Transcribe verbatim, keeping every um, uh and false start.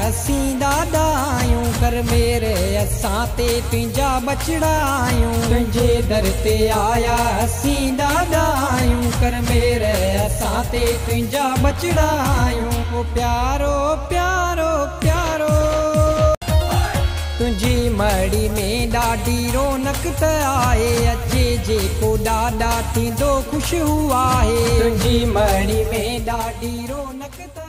असीं दादा आयूं कर मेरे असां ते तुंहिंजा बचड़ा आयूं तुंहिंजे दर ते आया असीं दादा आयूं कर मेरे असां ते तुंहिंजा बचड़ा आयूं ओ प्यारो प्यारो प्यारो तुंहिंजी मड़ी में ॾाढी रौनक त आहे अचे जेको ॾाढा थींदो ख़ुशि आहे तुंहिंजी मड़ी में ॾाढी रौनक त